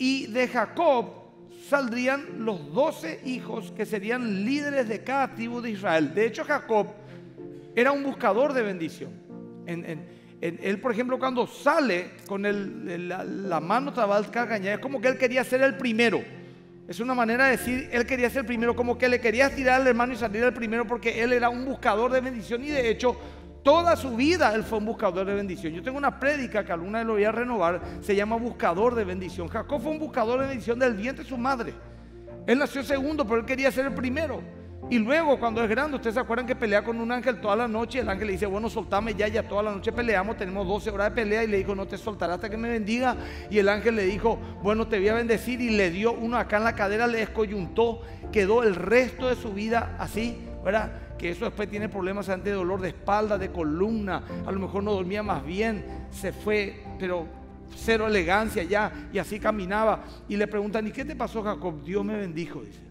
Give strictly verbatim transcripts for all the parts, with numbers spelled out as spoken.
Y de Jacob saldrían los doce hijos que serían líderes de cada tribu de Israel. De hecho, Jacob era un buscador de bendición. En, en, en, él, por ejemplo, cuando sale con el, la, la mano trabal cargañada, es como que él quería ser el primero. Es una manera de decir, él quería ser el primero, como que le quería tirar al hermano y salir el primero, porque él era un buscador de bendición. Y de hecho, toda su vida él fue un buscador de bendición. Yo tengo una prédica que alguna vez lo voy a renovar, se llama Buscador de Bendición. Jacob fue un buscador de bendición del vientre de su madre. Él nació segundo, pero él quería ser el primero. Y luego, cuando es grande, ustedes se acuerdan que pelea con un ángel toda la noche. El ángel le dice, bueno, soltame ya, ya toda la noche peleamos, tenemos doce horas de pelea. Y le dijo, no te soltaré hasta que me bendiga. Y el ángel le dijo, bueno, te voy a bendecir. Y le dio uno acá en la cadera, le descoyuntó. Quedó el resto de su vida así, ¿verdad? Que eso después tiene problemas de dolor de espalda, de columna. A lo mejor no dormía más bien, se fue, pero cero elegancia ya. Y así caminaba. Y le preguntan, ¿y qué te pasó, Jacob? Dios me bendijo, dice.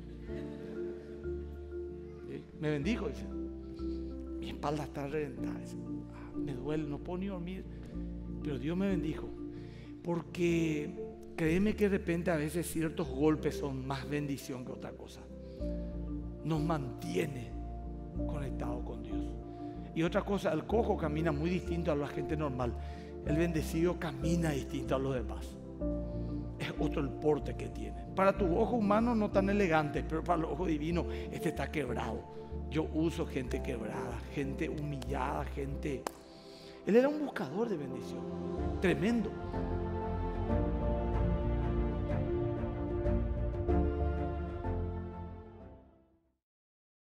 Me bendijo, dice. Mi espalda está reventada, dice. Ah, me duele, no puedo ni dormir. Pero Dios me bendijo. Porque créeme que de repente a veces ciertos golpes son más bendición que otra cosa. Nos mantiene conectado con Dios. Y otra cosa, el cojo camina muy distinto a la gente normal. El bendecido camina distinto a los demás. Es otro el porte que tiene. Para tu ojo humano no tan elegante, pero para el ojo divino este está quebrado. Yo uso gente quebrada, gente humillada, gente... Él era un buscador de bendición, tremendo.